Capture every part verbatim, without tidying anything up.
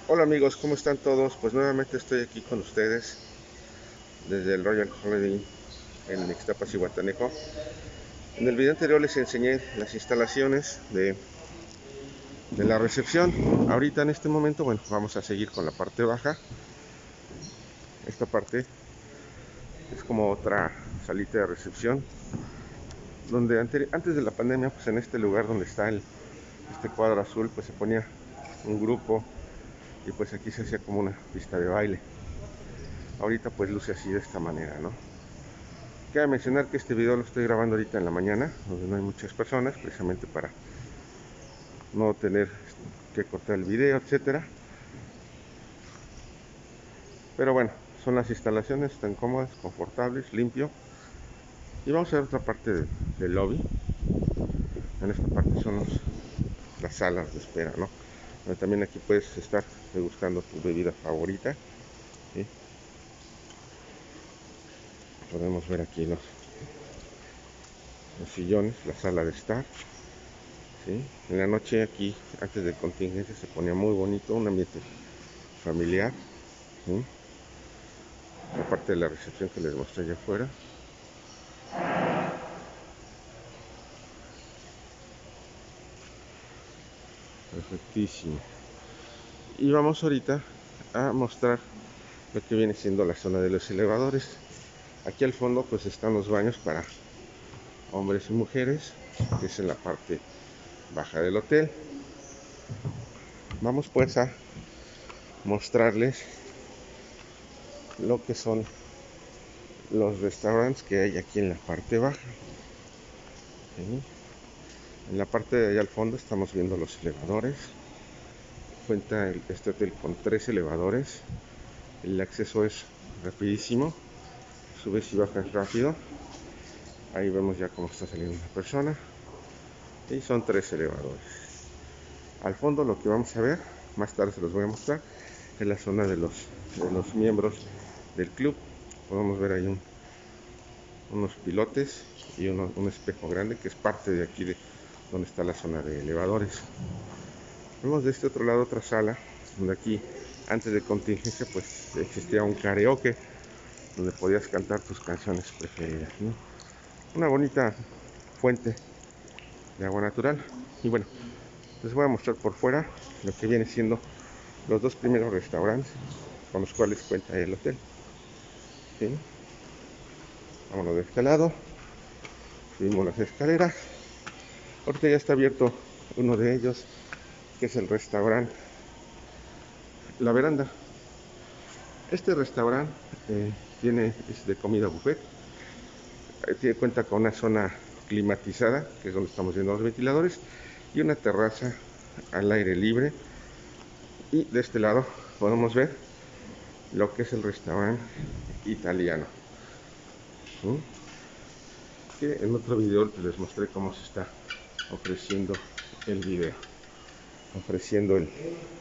Hola amigos, ¿cómo están todos? Pues nuevamente estoy aquí con ustedes desde el Royal Holiday en Ixtapas y Guatanejo. En el video anterior les enseñé las instalaciones de, de la recepción. Ahorita en este momento, bueno, vamos a seguir con la parte baja. Esta parte es como otra salita de recepción, donde ante, antes de la pandemia, pues en este lugar donde está el, este cuadro azul, pues se ponía un grupo y pues aquí se hacía como una pista de baile. Ahorita pues luce así de esta manera, ¿no? Cabe mencionar que este video lo estoy grabando ahorita en la mañana, donde no hay muchas personas, precisamente para no tener que cortar el video, etcétera. Pero bueno, son las instalaciones, están cómodas, confortables, limpio. Y vamos a ver otra parte de, del lobby. En esta parte son los, las salas de espera, ¿no? Donde también aquí puedes estar degustando tu bebida favorita, ¿sí? Podemos ver aquí los, los sillones, la sala de estar, ¿sí? En la noche aquí, antes de contingencia, se ponía muy bonito, un ambiente familiar, ¿sí? La parte de la recepción que les mostré allá afuera. Perfectísimo. Y vamos ahorita a mostrar lo que viene siendo la zona de los elevadores. Aquí al fondo pues están los baños para hombres y mujeres, que es en la parte baja del hotel. Vamos pues a mostrarles lo que son los restaurantes que hay aquí en la parte baja. ¿Sí? En la parte de allá al fondo estamos viendo los elevadores. Cuenta este hotel con tres elevadores. El acceso es rapidísimo, subes y bajas rápido. Ahí vemos ya cómo está saliendo una persona. Y son tres elevadores. Al fondo lo que vamos a ver, más tarde se los voy a mostrar, es la zona de los, de los miembros del club. Podemos ver ahí un, unos pilotes y uno, un espejo grande que es parte de aquí de donde está la zona de elevadores. Vemos de este otro lado otra sala, donde aquí antes de contingencia pues existía un karaoke donde podías cantar tus canciones preferidas, ¿no? Una bonita fuente de agua natural. Y bueno, les voy a mostrar por fuera lo que viene siendo los dos primeros restaurantes con los cuales cuenta el hotel. ¿Sí? Vámonos de este lado, subimos las escaleras. Ahorita ya está abierto uno de ellos, que es el restaurante La Veranda. Este restaurante eh, tiene, es de comida buffet. Eh, tiene, cuenta con una zona climatizada, que es donde estamos viendo los ventiladores, y una terraza al aire libre. Y de este lado podemos ver lo que es el restaurante italiano. ¿Sí? Que en otro video les mostré cómo se está ofreciendo el video, ofreciendo el,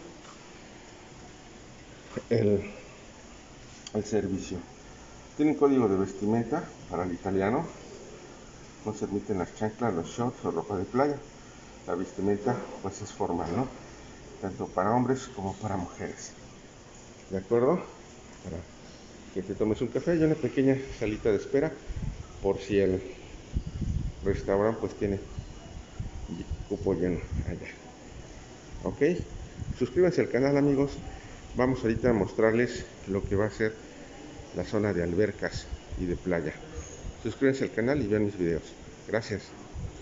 el, el servicio. Tienen código de vestimenta para el italiano. No se admiten las chanclas, los shorts o ropa de playa. La vestimenta pues es formal, ¿no? Tanto para hombres como para mujeres. ¿De acuerdo? Para que te tomes un café y una pequeña salita de espera por si el restaurante pues tiene cupo lleno allá. ¿Ok? Suscríbanse al canal, amigos. Vamos ahorita a mostrarles lo que va a ser la zona de albercas y de playa. Suscríbanse al canal y vean mis videos. Gracias.